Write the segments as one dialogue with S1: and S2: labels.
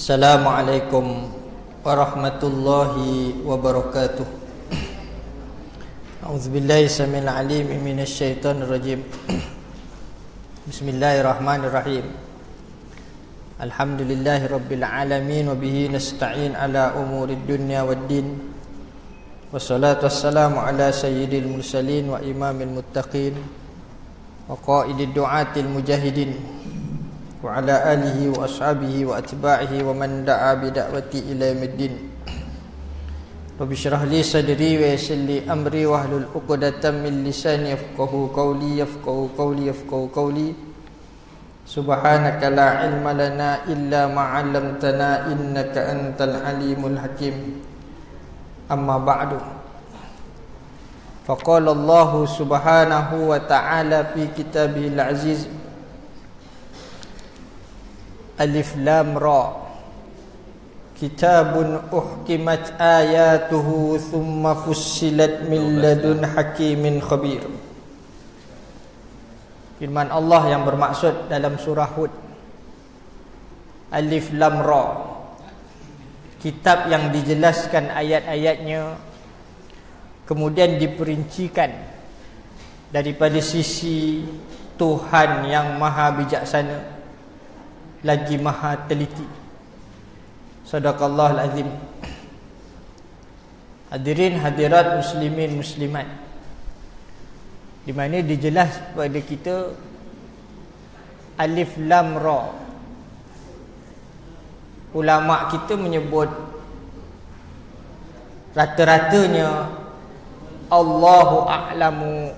S1: Assalamualaikum warahmatullahi wabarakatuh. A'udzubillahi samil alim minasyaitonir rajim. Bismillahirrahmanirrahim. Alhamdulillahi rabbil alamin wa bihi nasta'in ala umurid dunya waddin. Wassalatu wassalamu ala sayyidil mursalin wa imamil muttaqin wa qaidid du'atil mujahidin wa ala alihi wa ashabihi wa atba'ihi wa man da'a bi da'wati ila yaumiddin. Rabbi shrah li sadri wa yassir li amri wahlul 'uqdatam min lisani yafqahu qawli. Subhanaka la ilma lana illa ma 'allamtana innaka antal alimul hakim. Amma ba'du. Faqala Allah subhanahu wa ta'ala fi kitabihil aziz, Alif Lam Ra, Kitabun uhkimat ayatuhu thumma fussilat min ladun hakimin khabir. Firman Allah yang bermaksud dalam surah Hud, Alif Lam Ra, kitab yang dijelaskan ayat-ayatnya, kemudian diperincikan daripada sisi Tuhan yang maha bijaksana lagi maha teliti. Sadaqallahul azim. Hadirin hadirat muslimin muslimat, di mana dijelas kepada kita Alif Lam Ra. Ulama kita menyebut rata-ratanya Allahu a'lamu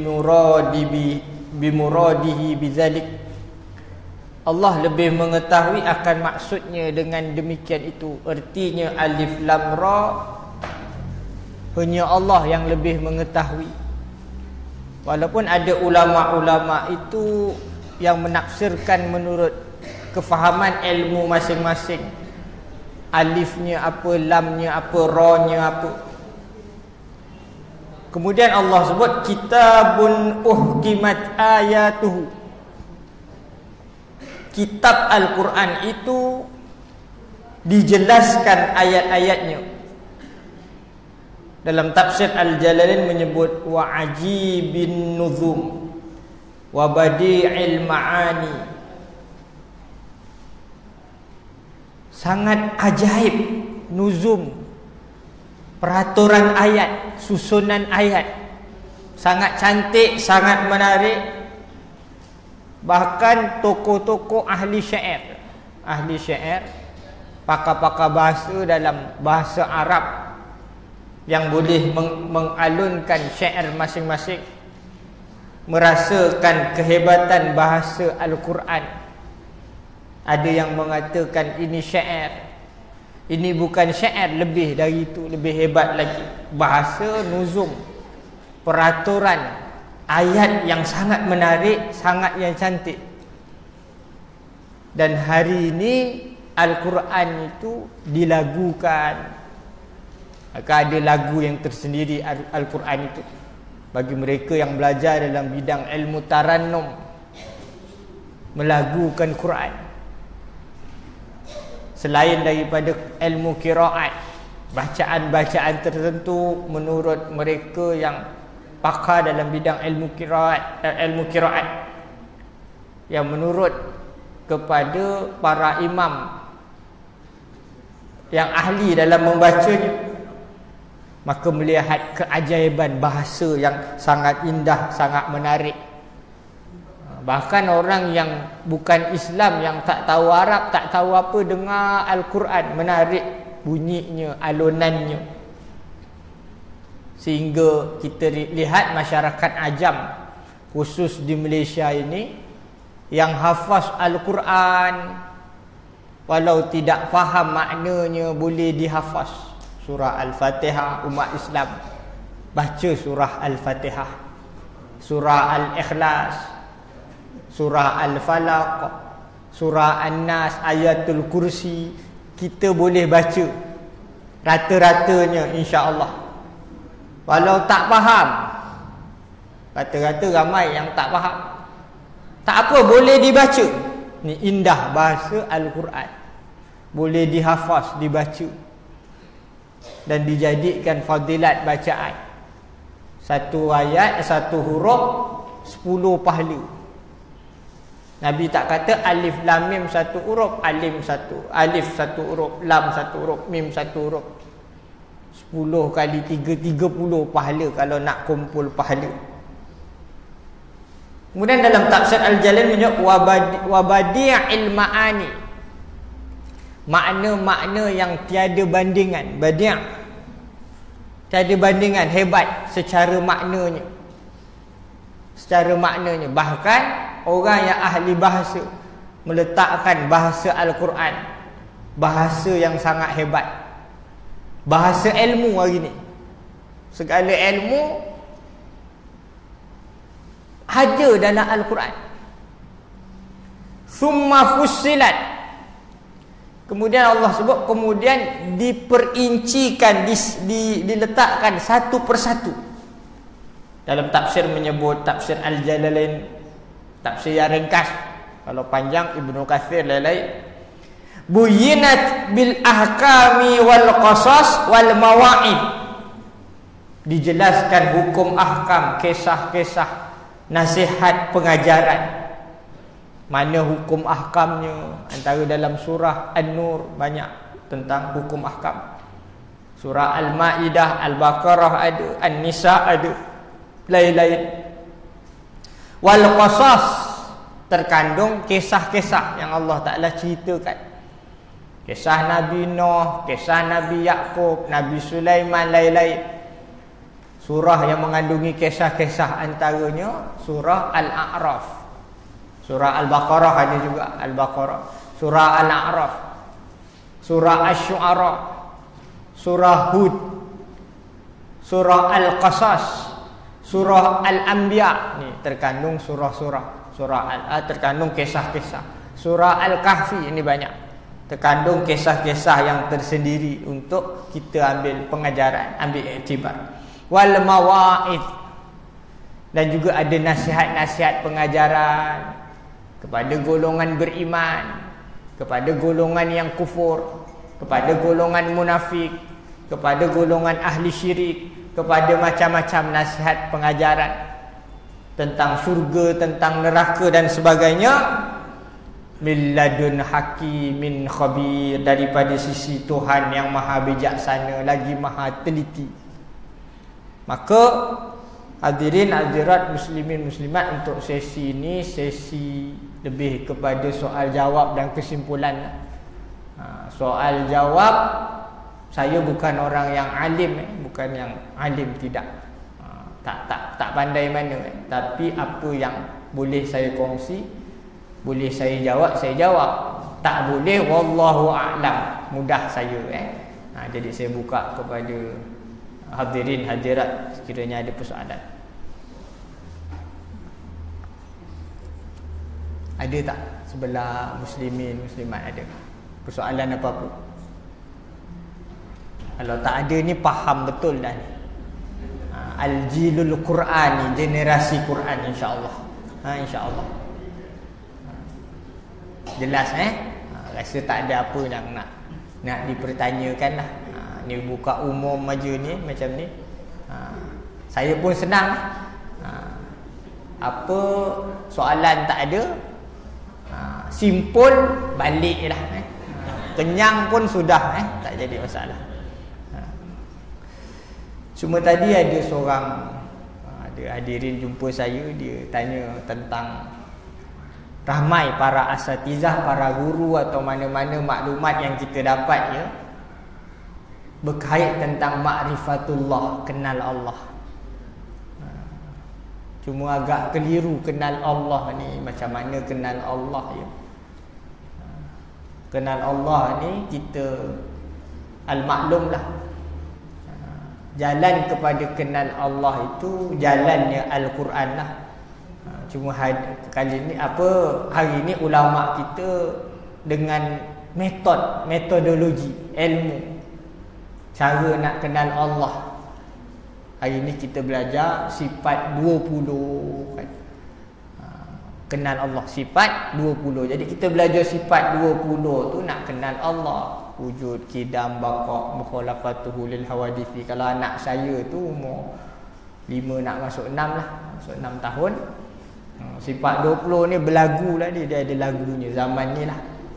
S1: bimuradihi bizalik. Allah lebih mengetahui akan maksudnya dengan demikian itu. Artinya Alif Lam Ra, hanya Allah yang lebih mengetahui. Walaupun ada ulama-ulama itu yang menafsirkan menurut kefahaman ilmu masing-masing. Alifnya apa, lamnya apa, ra-nya apa. Kemudian Allah sebut kitabun uhkimat ayatuhu. Kitab Al-Quran itu dijelaskan ayat-ayatnya. Dalam tafsir Al-Jalalain menyebut wa ajibin nuzum wa badi'il ma'ani. Sangat ajaib nuzum, peraturan ayat, susunan ayat, sangat cantik, sangat menarik. Bahkan tokoh-tokoh ahli syair, pakar-pakar bahasa dalam bahasa Arab yang boleh mengalunkan syair masing-masing, merasakan kehebatan bahasa Al-Quran. Ada yang mengatakan ini syair, ini bukan syair, lebih dari itu, lebih hebat lagi. Bahasa nuzum, peraturan ayat yang sangat menarik, sangat yang cantik. Dan hari ini Al-Quran itu dilagukan. Maka ada lagu yang tersendiri Al-Quran itu bagi mereka yang belajar dalam bidang ilmu tarannum, melagukan Quran. Selain daripada ilmu qiraat, bacaan-bacaan tertentu menurut mereka yang pakar dalam bidang ilmu qiraat, yang menurut kepada para imam yang ahli dalam membacanya, maka melihat keajaiban bahasa yang sangat indah, sangat menarik. Bahkan orang yang bukan Islam, yang tak tahu Arab, tak tahu apa, dengar Al-Quran, menarik bunyinya, alunannya. Sehingga kita lihat masyarakat ajam, khusus di Malaysia ini, yang hafaz Al-Quran, walau tidak faham maknanya, boleh dihafaz. Surah Al-Fatihah, umat Islam baca surah Al-Fatihah, surah Al-Ikhlas, surah Al-Falaq, surah An-Nas, ayatul kursi. Kita boleh baca rata-ratanya, insya-Allah. Walau tak faham, rata-rata ramai yang tak faham, tak apa, boleh dibaca. Ni indah bahasa Al-Quran. boleh dihafaz, dibaca, dan dijadikan fadilat bacaan. Satu ayat, satu huruf, 10 pahala. Nabi tak kata alif lam mim satu huruf, alif satu huruf, lam satu huruf, mim satu huruf. 10 kali 3, 30 pahala kalau nak kumpul pahala. Kemudian dalam tafsir Al-Jalalain menyebut wabadi'il ma'ani, makna-makna yang tiada bandingan. Badi', tiada bandingan, hebat secara maknanya. Bahkan orang yang ahli bahasa meletakkan bahasa Al-Quran bahasa yang sangat hebat, bahasa ilmu hari ni. Segala ilmu ada dalam Al-Quran. Summa fussilat, kemudian Allah sebut, kemudian diperincikan, diletakkan satu persatu. Dalam tafsir menyebut, tafsir Al-Jalalain, tafsir yang ringkas. Kalau panjang Ibnu Katsir lain-lain. Buyinat bil ahkami wal qasas wal mawa'id, dijelaskan hukum ahkam, kisah-kisah, nasihat, pengajaran. Mana hukum ahkamnya? Antara dalam surah An-Nur banyak tentang hukum ahkam. Surah Al-Ma'idah, Al-Baqarah ada, An-Nisa ada, lain-lain. Wal qasas, terkandung kisah-kisah yang Allah Ta'ala ceritakan. Kisah Nabi Nuh, kisah Nabi Yaqub, Nabi Sulaiman, lain-lain. Surah yang mengandungi kisah-kisah antaranya surah Al-A'raf. Surah Al-Baqarah ada juga, Al-Baqarah. Surah Al-A'raf, surah Asy-Syu'ara, surah Hud, surah Al-Qasas, surah Al-Anbiya. Ni terkandung surah-surah. Surah terkandung kisah-kisah. Surah Al-Kahfi ini banyak, terkandung kisah-kisah yang tersendiri untuk kita ambil pengajaran, ambil iktibar. Wal mawa'id, dan juga ada nasihat-nasihat pengajaran kepada golongan beriman, kepada golongan yang kufur, kepada golongan munafik, kepada golongan ahli syirik, kepada macam-macam nasihat pengajaran tentang syurga, tentang neraka dan sebagainya. Min ladun hakimin khabir, daripada sisi Tuhan yang maha bijaksana lagi maha teliti. Maka hadirin hadirat muslimin muslimat, untuk sesi ini sesi lebih kepada soal jawab dan kesimpulan. Soal jawab, saya bukan orang yang alim, bukan yang alim, tidak. Tak pandai mana, tapi apa yang boleh saya kongsi, boleh saya jawab, saya jawab. Tak boleh, wallahu a'lam, mudah saya. Jadi saya buka kepada hadirin hadirat sekiranya ada persoalan. Ada tak sebelah muslimin muslimat, ada persoalan apa-apa? Kalau tak ada ni faham betul dah ni. Al-jilul Qur'ani, generasi Quran, insya-Allah. Insya-Allah. Jelas rasa tak ada apa yang nak dipertanyakan lah. Ni buka umum aja ni macam ni. Saya pun senang. Apa soalan tak ada, simpul baliklah. Kenyang pun sudah, tak jadi masalah. Cuma tadi ada seorang, ada hadirin jumpa saya, dia tanya tentang ramai para asatizah, para guru atau mana-mana maklumat yang kita dapat ya, berkait tentang ma'rifatullah, kenal Allah. Cuma agak keliru kenal Allah ni. Macam mana kenal Allah ya? Kenal Allah ni kita al-maklum lah. Jalan kepada kenal Allah itu jalannya Al-Quran lah. Cuma kali ni hari ni ulama kita dengan metodologi ilmu, cara nak kenal Allah. Hari ni kita belajar sifat 20 kan. kenal Allah. Sifat 20. Jadi kita belajar sifat 20 tu nak kenal Allah. Wujud, qidam, baqa, mukhalafatuhu lil hawadithi. Kalau anak saya tu umur 5 nak masuk 6 lah, masuk 6 tahun. Sifat 20 ni berlagu lah dia ada lagunya zaman ni lah.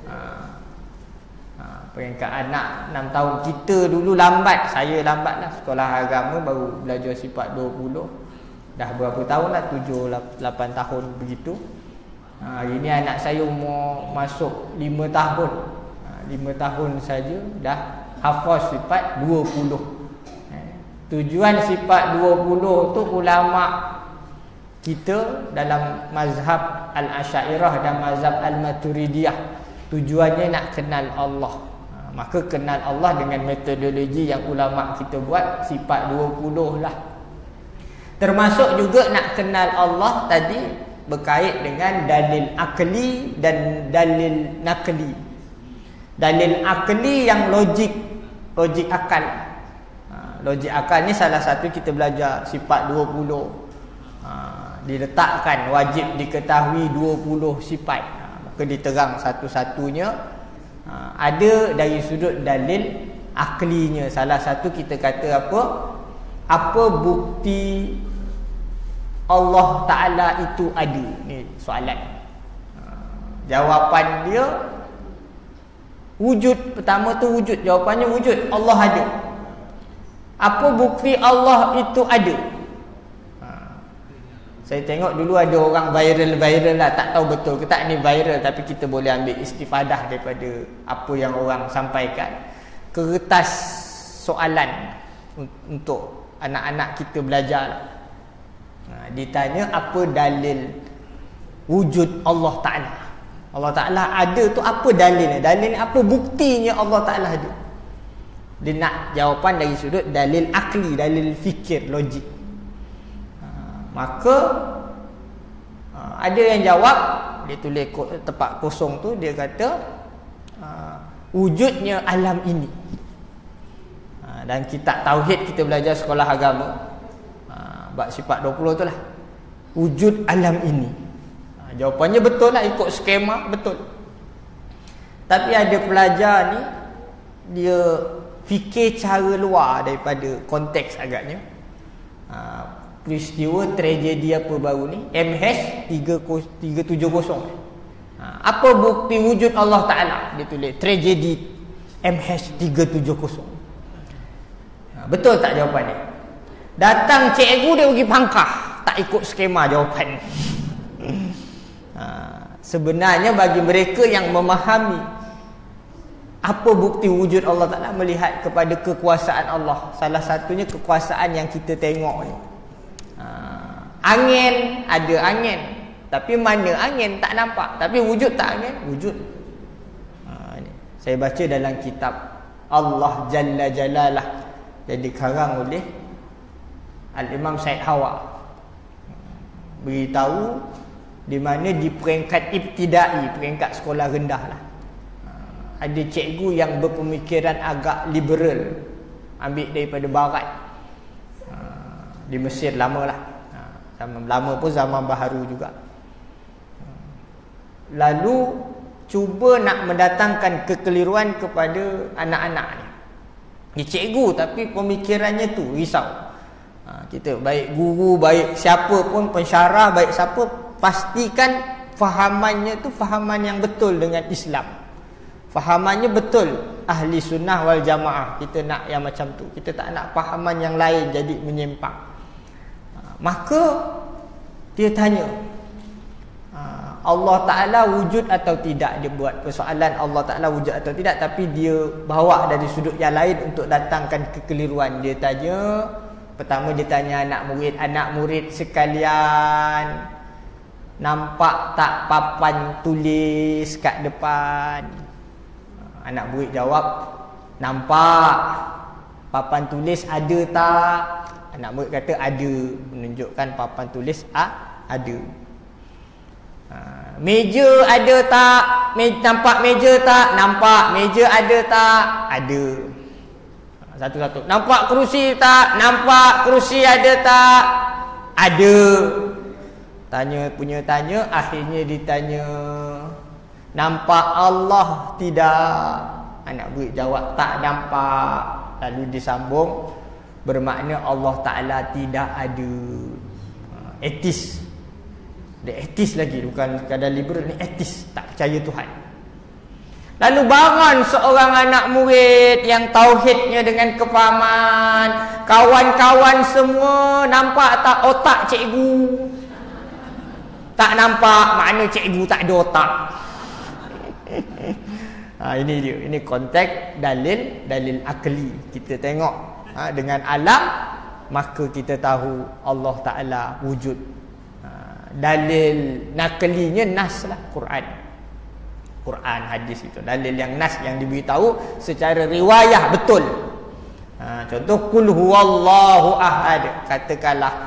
S1: Peringkat anak 6 tahun. Kita dulu lambat, saya lambat lah. Sekolah agama baru belajar sifat 20. Dah berapa tahun lah, 7, 8 tahun begitu. Hari ni anak saya umur masuk 5 tahun. 5 tahun saja dah hafaz sifat 20. Tujuan sifat 20 tu ulama kita dalam mazhab Al-Asy'ariyah dan mazhab Al-Maturidiyah, tujuannya nak kenal Allah. Maka kenal Allah dengan metodologi yang ulama kita buat, sifat 20 lah. Termasuk juga nak kenal Allah tadi berkait dengan dalil akli dan dalil nakli. Dalil akli yang logik akal. Logik akal ni salah satu kita belajar sifat 20. Diletakkan wajib diketahui 20 sifat. Maka diterang satu-satunya. Ada dari sudut dalil aklinya. Salah satu kita kata apa bukti Allah Ta'ala itu ada? Ni soalan. Jawapan dia wujud. Pertama tu wujud. Jawapannya wujud. Allah ada. Apa bukti Allah itu ada? Saya tengok dulu ada orang viral lah. Tak tahu betul ke tak ni viral, tapi kita boleh ambil istifadah daripada apa yang orang sampaikan. Kertas soalan untuk anak-anak kita belajar. Ditanya apa dalil wujud Allah Ta'ala. Allah Ta'ala ada tu apa dalilnya? Dalilnya apa buktinya Allah Ta'ala ada? Dia nak jawapan dari sudut dalil akli, dalil fikir, logik. Maka ada yang jawab, dia tulis tempat kosong tu, dia kata wujudnya alam ini. Dan kitab tauhid kita belajar sekolah agama, bab sifat 20 tu lah, wujud alam ini. Jawapannya betul lah, ikut skema betul. Tapi ada pelajar ni, dia fikir cara luar daripada konteks agaknya. Peristiwa tragedi apa baru ni, MH370. Apa bukti wujud Allah Ta'ala? Dia tulis tragedi MH370. Betul tak jawapannya? Datang cikgu dia bagi pangkah, tak ikut skema jawapan. Sebenarnya bagi mereka yang memahami apa bukti wujud Allah Ta'ala, melihat kepada kekuasaan Allah. Salah satunya kekuasaan yang kita tengok ni. Angin, ada angin, tapi mana angin tak nampak. Tapi wujud tak angin? Wujud. Saya baca dalam kitab Allah Jalla Jalalah yang dikarang oleh Al-Imam Said Hawa, beritahu di mana di peringkat ibtidai, peringkat sekolah rendah lah, ada cikgu yang berpemikiran agak liberal, ambil daripada barat, di Mesir lama lah, zaman lama pun zaman baharu juga. Lalu cuba nak mendatangkan kekeliruan kepada anak-anak ni. Dia cikgu tapi pemikirannya tu risau. Kita baik guru, baik siapa pun, pensyarah, baik siapa, pastikan fahamannya tu fahaman yang betul dengan Islam. Fahamannya betul ahli sunnah wal jamaah. Kita nak yang macam tu. Kita tak nak fahaman yang lain jadi menyimpang. Maka dia tanya, Allah Ta'ala wujud atau tidak? Dia buat persoalan Allah Ta'ala wujud atau tidak, tapi dia bawa dari sudut yang lain untuk datangkan kekeliruan. Dia tanya, pertama dia tanya anak murid sekalian, nampak tak papan tulis kat depan? Anak murid jawab, nampak. Papan tulis ada tak? Anak murid kata ada, menunjukkan papan tulis ada. Meja ada tak? Nampak meja tak? Nampak. Meja ada tak? Ada. Satu-satu. Nampak kerusi tak? Nampak. Kerusi ada tak? Ada. Tanya, akhirnya ditanya, nampak Allah tidak? Anak murid jawab, tak nampak. Lalu disambung, bermakna Allah Ta'ala tidak ada. Etis. Dia etis lagi, bukan sekadar liberal, ni etis, tak percaya Tuhan. Lalu bangun seorang anak murid yang tauhidnya dengan kefahaman. Kawan-kawan semua nampak tak otak cikgu? Tak nampak, makna cikgu tak ada otak. Ini dia, ini konteks dalil akli. Kita tengok dengan alam, maka kita tahu Allah Ta'ala wujud. Dalil naklinya nas lah, Quran, hadis itu. Dalil yang nas, yang diberitahu secara riwayah betul. Contoh, Qul huwallahu ahad. Katakanlah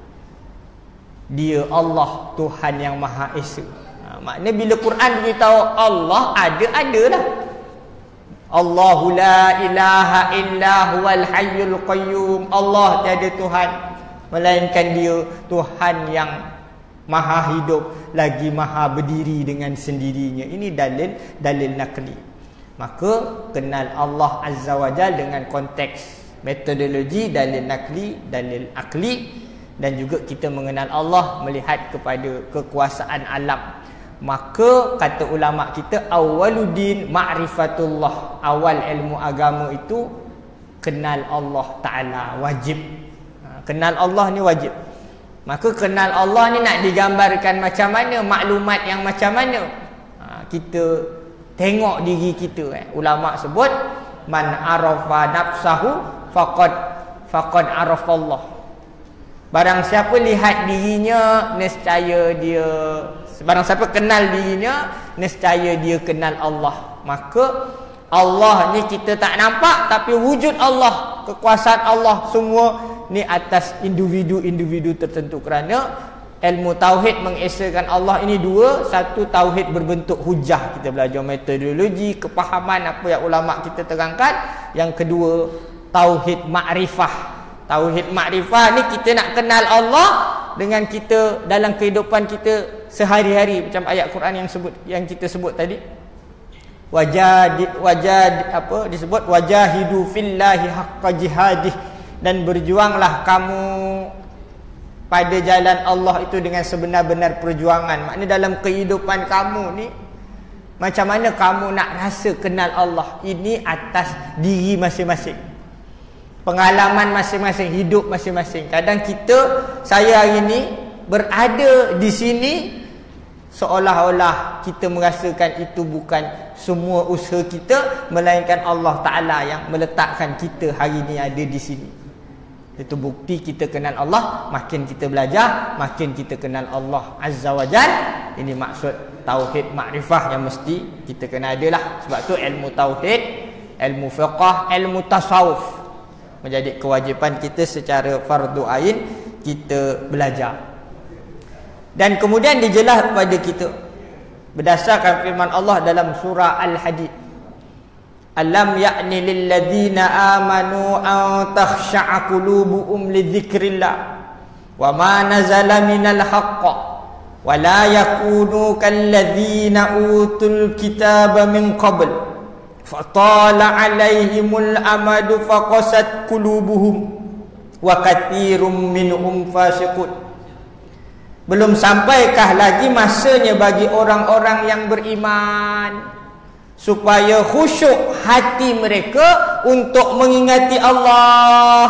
S1: Dia Allah, Tuhan yang Maha Esa. Maknanya bila Quran beritahu Allah ada lah. Allahu la ilaha illa huwal hayyul qayyum. Allah tiada Tuhan melainkan Dia Tuhan yang Maha hidup lagi Maha berdiri dengan sendirinya. Ini dalil nakli. Maka kenal Allah Azza wa Jalla dengan konteks metodologi dalil nakli, dalil akli. Dan juga kita mengenal Allah melihat kepada kekuasaan alam. Maka kata ulama kita, awwaluddin ma'rifatullah. Awal ilmu agama itu kenal Allah Ta'ala, wajib. Kenal Allah ni wajib. Maka kenal Allah ni nak digambarkan macam mana, maklumat yang macam mana. Kita tengok diri kita. Ulama sebut, man arafa nafsahu faqad arafa Allah. Barang siapa lihat dirinya, nescaya dia, barang siapa kenal dirinya, nescaya dia kenal Allah. Maka Allah ni kita tak nampak, tapi wujud Allah, kekuasaan Allah semua ni atas individu-individu tertentu. Kerana ilmu tauhid mengesakan Allah ini dua. Satu, tauhid berbentuk hujah, kita belajar metodologi, kepahaman apa yang ulama kita terangkan. Yang kedua, tauhid makrifah. Tauhid makrifah ni kita nak kenal Allah dengan kita dalam kehidupan kita sehari-hari, macam ayat Quran yang kita sebut tadi. Disebut wajahidu fillahi haqqa jihadih, dan berjuanglah kamu pada jalan Allah itu dengan sebenar-benar perjuangan. Maknanya dalam kehidupan kamu ni, macam mana kamu nak rasa kenal Allah, ini atas diri masing-masing, pengalaman masing-masing, hidup masing-masing. Kadang saya hari ini berada di sini seolah-olah kita merasakan itu bukan semua usaha kita, melainkan Allah Ta'ala yang meletakkan kita hari ini ada di sini. Itu bukti kita kenal Allah. Makin kita belajar, makin kita kenal Allah Azza wa Jal. Ini maksud tauhid makrifah yang mesti kita kena ada lah. Sebab tu ilmu tauhid, ilmu fiqah, ilmu tasawuf menjadi kewajipan kita secara fardu ain kita belajar. Dan kemudian dijelas kepada kita berdasarkan firman Allah dalam surah Al-Hadid, alam ya'ni lil ladzina amanu an takhsha'a qulubuhum li dzikrillah wa ma nazala minal haqq wa la yakunu kal ladzina utul kitaba min qabl fatala alaihimul amadu faqasat qulubuhum wa katsirum minhum fasiqun. Belum sampaikah lagi masanya bagi orang-orang yang beriman supaya khusyuk hati mereka untuk mengingati Allah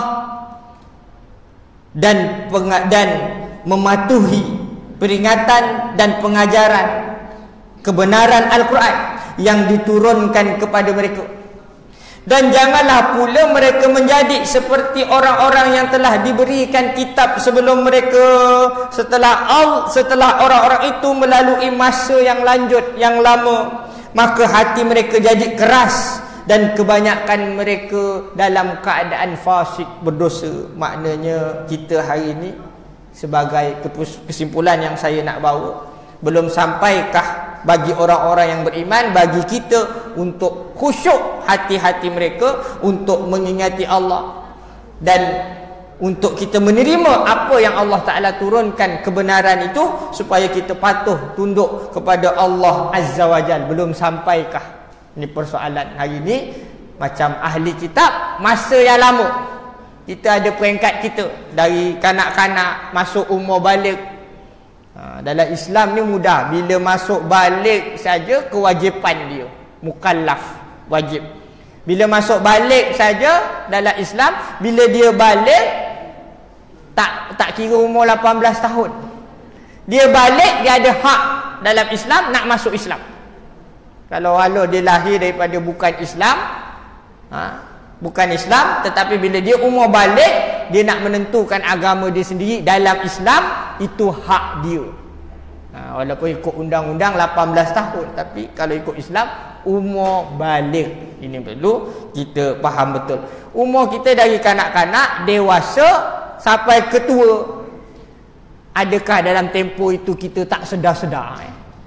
S1: dan mematuhi peringatan dan pengajaran kebenaran Al-Quran yang diturunkan kepada mereka. Dan janganlah pula mereka menjadi seperti orang-orang yang telah diberikan kitab sebelum mereka, setelah orang-orang itu melalui masa yang lanjut, yang lama, maka hati mereka jadi keras dan kebanyakan mereka dalam keadaan fasik, berdosa. Maknanya kita hari ini, sebagai kesimpulan yang saya nak bawa, belum sampaikah bagi orang-orang yang beriman, bagi kita untuk khusyuk hati-hati mereka untuk mengingati Allah dan untuk kita menerima apa yang Allah Ta'ala turunkan kebenaran itu, supaya kita patuh tunduk kepada Allah Azza wa Jal. Belum sampaikah? Ini persoalan hari ini. Macam ahli kitab masa yang lama, kita ada peringkat kita dari kanak-kanak masuk umur balik. Dalam Islam ni mudah, bila masuk balik saja kewajipan dia, mukallaf, wajib. Bila masuk balik saja dalam Islam, bila dia balik tak kira umur 18 tahun, dia balik, dia ada hak dalam Islam nak masuk Islam. Kalau dia lahir daripada bukan Islam, bukan Islam, tetapi bila dia umur balik, dia nak menentukan agama dia sendiri dalam Islam, itu hak dia. Walaupun ikut undang-undang 18 tahun, tapi kalau ikut Islam umur balik. Ini perlu kita faham betul. Umur kita dari kanak-kanak, dewasa sampai ketua, adakah dalam tempoh itu kita tak sedar-sedar?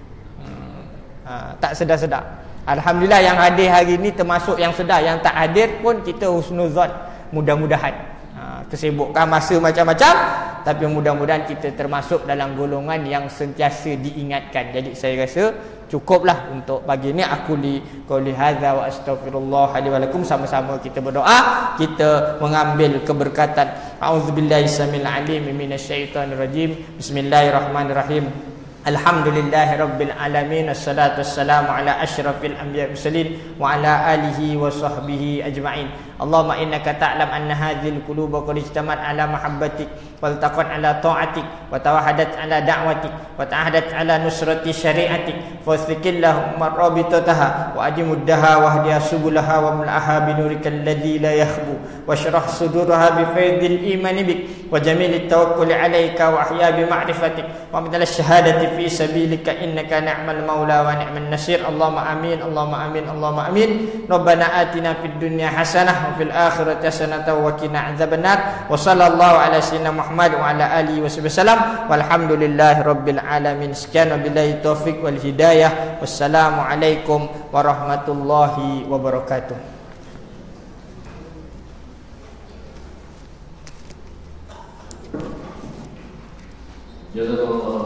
S1: Tak sedar-sedar. Alhamdulillah yang hadir hari ini termasuk yang sedar. Yang tak hadir pun kita husnuzon, mudah-mudahan. Kesibukan masa macam-macam, tapi mudah-mudahan kita termasuk dalam golongan yang sentiasa diingatkan. Jadi saya rasa cukuplah untuk pagi ni. Aku li qouli hadza wa astaghfirullah li wa lakum. Sama-sama kita berdoa, kita mengambil keberkatan. A'udzubillahi samil alim minasyaitonir rajim. Bismillahirrahmanirrahim. Alhamdulillahi rabbil alamin. Assalatu wassalamu ala asyrafil anbiya'i mursalin wa ala alihi wa sahbihi ajma'in. Allahumma innaka ta'lam anna hadhil quluba qad ijtamat ala mahabbatik wal taqat ala ta'atik wa tawahadat ala da'watik wa ta'ahadat ala nusrati syari'atik fasfikillahu marabitataha wa adimuddaha wa hdiya subulaha wa mul'aha binurikal ladzi la yakhbu wa syrah suduraha bi faidil imani bik wa jamilit tawakkuli alayka wa ahya bi ma'rifatik wa midal syahadati fi sabilika innaka ni'mal maula wa ni'man nasir. Allahumma amin, Allahumma amin, Allahumma amin. Rabbana atina fid dunya hasanah wa fil akhirati hasanah wa qina adzabannar. Wa sallallahu ala sayyidina Muhammad wa ala alihi wasallam. Walhamdulillahi rabbil alamin. Sekian wabillahi taufik wal hidayah. Wassalamu alaikum warahmatullahi wabarakatuh.
S2: Jazakallah.